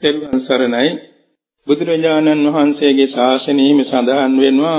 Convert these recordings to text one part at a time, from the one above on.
තෙරුවන් සරණයි. බුදුරජාණන් වහන්සේගේ ශාසනයෙහි සඳහන් වෙනවා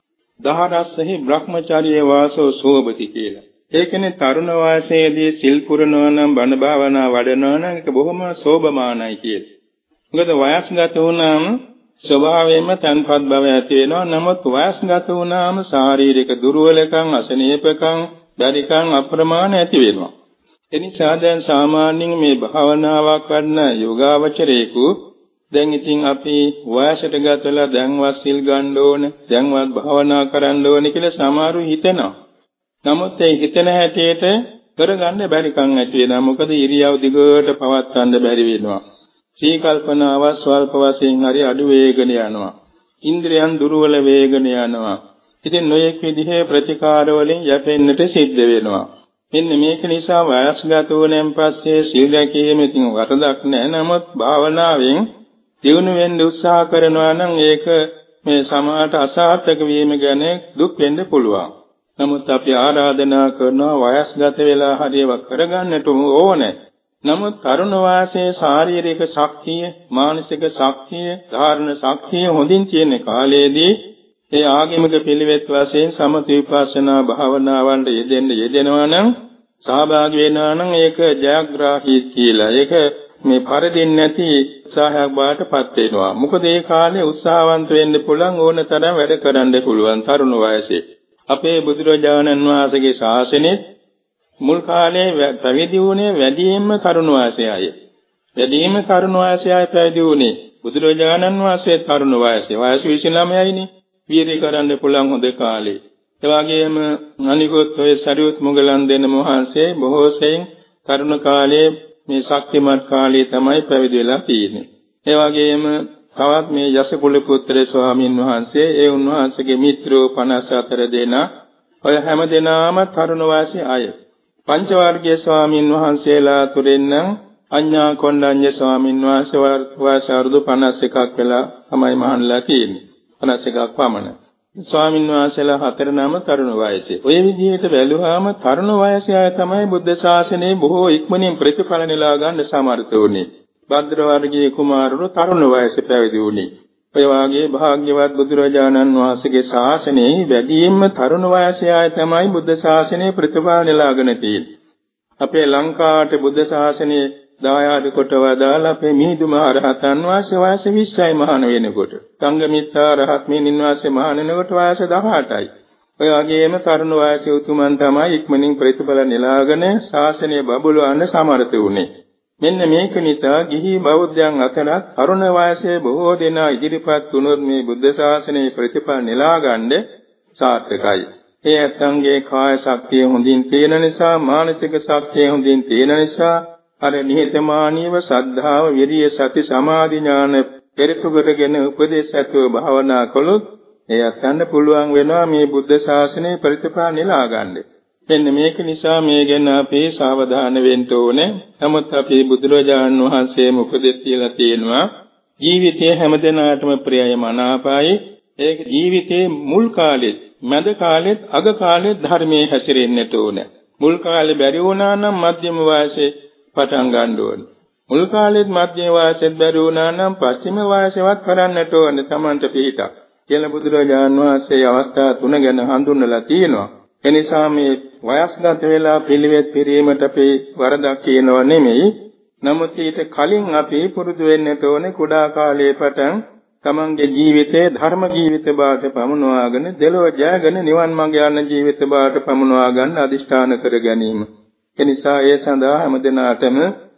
දහරස්සෙහි බ්‍රහ්මචර්ය වාසෝ සෝබති කියලා. ඒ කියන්නේ තරුණ වාසයේදී සිල් පුරනවා නම් බණ භාවනා වඩනවා නම් ඒක බොහොම සෝභමානයි කියලා. මොකද වයස්ගත වුණාම ස්වභාවයෙන්ම තන්පත් බව ඇති වෙනවා. නමුත් වයස්ගත වුණාම ශාරීරික දුර්වලකම්, අසනීපකම්, බැරිකම් අප්‍රමාණ ඇති වෙනවා. එනිසා දැන් සාමාන්‍යයෙන් මේ භාවනාවක් කරන යෝගාවචරයෙකු දැන් ඉතින් අපි වයසට ගතලා දැන්වත් සිල් ගන්න ඕන, දැන්වත් භාවනා කරන්න ඕන කියලා සමහරු හිතනවා. නමුත් ඒ හිතන හැටියට කරගන්න බැරිකම් ඇති වෙනවා. මොකද ඉරියව් දිගට පවත්වන්න බැරි වෙනවා. සී කල්පනාව ස්වල්ප වශයෙන් හරි අඩු වේගන යනවා. ඉන්ද්‍රියන් දුර්වල වේගන යනවා. ඉතින් නොයෙක් විදිහේ ප්‍රතිකාර වලින් යැපෙන්නට සිද්ධ වෙනවා. මෙන්න මේක නිසා වයස්ගත වුණෙන් පස්සේ සීල රැකීම ඉතින් වරදක් නැහැ. නමුත් භාවනාවෙන් දියුණු වෙන්න උත්සාහ කරනවා නම් ඒක මේ සමාහට අසාර්ථක වීම ගැන දුක් වෙන්න පුළුවන්. නමුත් අපි ආරාධනා කරනවා වයස්ගත වෙලා හරියව කරගන්නට ඕනේ. නමුත් තරුණ වාසයේ ශාරීරික ශක්තිය, මානසික ශක්තිය, ධාරණ ශක්තිය හොඳින් තියෙන කාලයේදී ඒ ආගමික පිළිවෙත් වශයෙන් සමථ විපස්සනා භාවනාවන් යෙදෙනවා නම් සහභාගී වෙනවා නම් ඒක ජයග්‍රාහී කියලා. ඒක මේ පරදින් නැති උත්සාහයක් බාටපත් වෙනවා. මොකද ඒ කාලේ උත්සාහවන්ත වෙන්න පුළුවන්, ඕන තරම් වැඩ කරන්න පුළුවන් තරුණ වයසේ. අපේ බුදුරජාණන් වහන්සේගේ ශාසනයේ මුල් කාලේ පැවිදි වුණේ වැඩියෙන්ම තරුණ වයසේයි. වැඩියෙන්ම තරුණ වයසේයි පැවිදි වුණේ. බුදුරජාණන් වහන්සේ තරුණ වයසේ. වයස 29යිනේ. වීර්ය කරන්න පුළුවන් හොඳ කාලේ. ඒ වගේම අනිකුත් ඔය සරියුත් මුගලන් දෙන මහන්සේ බොහෝ සෙයින් තරුණ කාලයේ මේ ශක්තිමත් කාලයේ තමයි පැවිදි වෙලා තියෙන්නේ. ඒ වගේම තවත් මේ යසකුල පුත්‍ර ස්වාමීන් වහන්සේ, ඒ උන්වහන්සේගේ මිත්‍රෝ 54 දෙනා, ඔය හැම දෙනාම තරුණ වාසී අය. පංච වර්ගයේ ස්වාමීන් වහන්සේලා තුරෙන් නම් අඤ්ඤා කොණ්ඩඤ්ඤ ස්වාමීන් වහන්සේ වයස අවුරුදු 51ක් වෙලා තමයි මහණලා තියෙන්නේ. 51ක් පමණ. ස්වාමීන් වහන්සේලා හතර නම තරුණ වයසේ. ඔය විදිහට බැලුවාම තරුණ වයසේ අය තමයි බුද්ධ ශාසනයේ බොහෝ ඉක්මනින් ප්‍රතිඵල නෙලා ගන්න සමර්ථ වුණේ. භද්‍ර වර්ගයේ කුමාරවරු තරුණ වයසේ පැවිදි වුණේ. ඔය වාගේ භාග්‍යවත් බුදුරජාණන් වහන්සේගේ ශාසනයේ වැඩියෙන්ම තරුණ වයසේ අය තමයි බුද්ධ ශාසනයේ ප්‍රතිඵල නෙලාගෙන තියෙන්නේ. අපේ ලංකාවට බුද්ධ ශාසනයේ දායාද කොට වදාලා අපේ මිහිඳු මහ රහතන් වහන්සේ වයස 20යි මහාන වෙනකොට. සංඝමිත්තා රහත් මිහිඳුන් වහන්සේ මහාන වෙනකොට වයස 18යි. ඔය වගේම තරුණ වයසේ උතුමන් තමයි ඉක්මනින් ප්‍රතිඵල නෙලාගෙන ශාසනය බබළුවන්න සමර්ථ වුණේ. මෙන්න මේක නිසා ගිහි බෞද්ධයන් අතරත් තරුණ වයසේ බොහෝ දෙනා ඉදිරිපත් වුණොත් මේ බුද්ධ ශාසනයේ ප්‍රතිඵල නෙලා ගන්න සාර්ථකයි. ඒ ඇත්තන්ගේ කාය ශක්තිය හොඳින් තියෙන නිසා, මානසික ශක්තිය හොඳින් තියෙන නිසා අර නිහතමානීව ශ්‍රද්ධාව, විරිය, සති, සමාධි ඥාන පෙරටු කරගෙන උපදේශ ඇතුව භාවනා කළොත් ඒ අත්යන්ට පුළුවන් වෙනවා මේ බුද්ධ ශාසනයේ ප්‍රතිඵල නෙලා ගන්න. මෙන්න මේක නිසා මේ ගැන අපි සාවධාන වෙන්න ඕනේ. නමුත් අපි බුදුරජාණන් වහන්සේම උපදෙස් දීලා තියෙනවා ජීවිතයේ හැමදෙනාටම ප්‍රියය මනාපයි. ඒක ජීවිතයේ මුල් කාලෙත්, මැද කාලෙත්, අග කාලෙත් ධර්මයේ හැසිරෙන්නට ඕනේ. මුල් කාලේ බැරි වුණා නම් මධ්‍යම වයසේ පටන් ගන්න ඕනේ. මුල් කාලෙත් මධ්‍යම වයසෙත් බැරි වුණා නම් පස්චිම වයසේවත් කරන්නට ඕනේ Tamanta පිටක්. කියලා බුදුරජාණන් වහන්සේ අවස්ථා තුන ගැන හඳුන්වලා තියෙනවා. එනිසා මේ වයස්ගත වෙලා පිළිවෙත් පිරීමට අපි වරදක් කියනව නෙමෙයි. නමුත් ඊට කලින් අපි පුරුදු වෙන්නට ඕනේ කුඩා කාලයේ පටන් තමන්ගේ ජීවිතේ ධර්ම ජීවිත බවට පමුණවාගෙන දෙලොව ජයගෙන නිවන් මඟ යන ජීවිත බවට පමුණවා ගන්න අදිෂ්ඨාන කර ගැනීම. එනිසා ඒ සඳහා හැමදෙනාටම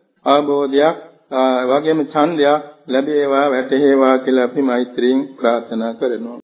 ආභෝධයක් වගේම ඡන්දයක් ලැබේවා, වැටේවා කියලා අපි මෛත්‍රියෙන් ප්‍රාර්ථනා කරනවා.